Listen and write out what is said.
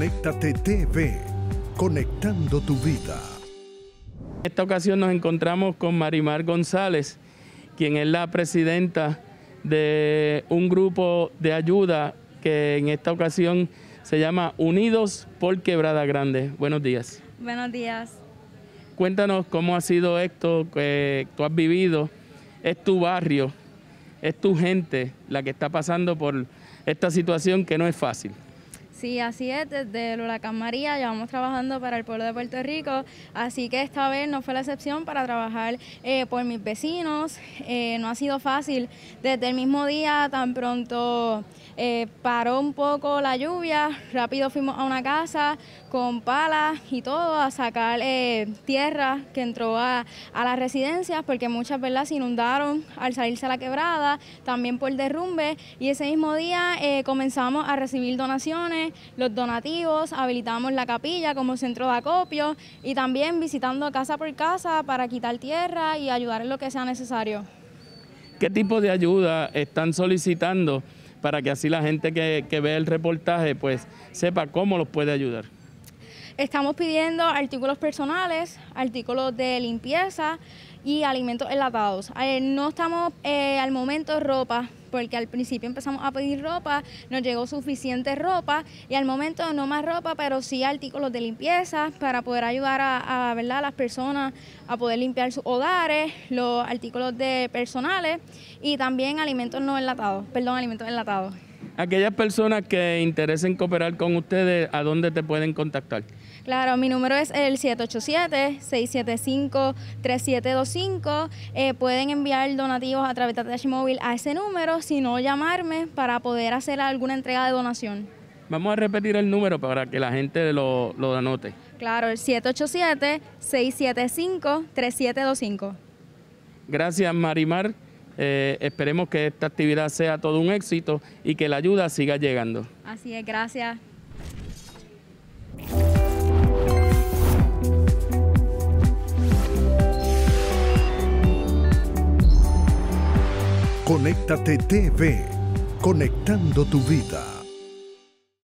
Conéctate TV, conectando tu vida. En esta ocasión nos encontramos con Marimar González, quien es la presidenta de un grupo de ayuda que en esta ocasión se llama Unidos por Quebrada Grande. Buenos días. Buenos días. Cuéntanos cómo ha sido esto que tú has vivido. Es tu barrio, es tu gente la que está pasando por esta situación que no es fácil. Sí, así es, desde el huracán María llevamos trabajando para el pueblo de Puerto Rico, así que esta vez no fue la excepción para trabajar por mis vecinos. No ha sido fácil. Desde el mismo día, tan pronto paró un poco la lluvia, rápido fuimos a una casa con palas y todo a sacar tierra que entró a las residencias, porque muchas, ¿verdad?, se inundaron al salirse a la quebrada, también por derrumbe, y ese mismo día comenzamos a recibir donaciones, los donativos, habilitamos la capilla como centro de acopio y también visitando casa por casa para quitar tierra y ayudar en lo que sea necesario. ¿Qué tipo de ayuda están solicitando para que así la gente que ve el reportaje pues sepa cómo los puede ayudar? Estamos pidiendo artículos personales, artículos de limpieza y alimentos enlatados. No estamos al momento ropa, porque al principio empezamos a pedir ropa, nos llegó suficiente ropa y al momento no más ropa, pero sí artículos de limpieza para poder ayudar a ¿verdad?, a las personas a poder limpiar sus hogares, los artículos de personales y también alimentos enlatados. Aquellas personas que interesen cooperar con ustedes, ¿a dónde te pueden contactar? Claro, mi número es el 787-675-3725. Pueden enviar donativos a través de ATH Móvil a ese número, si no llamarme para poder hacer alguna entrega de donación. Vamos a repetir el número para que la gente lo anote. Claro, el 787-675-3725. Gracias, Marimar. Esperemos que esta actividad sea todo un éxito y que la ayuda siga llegando. Así es, gracias. Conéctate TV, conectando tu vida.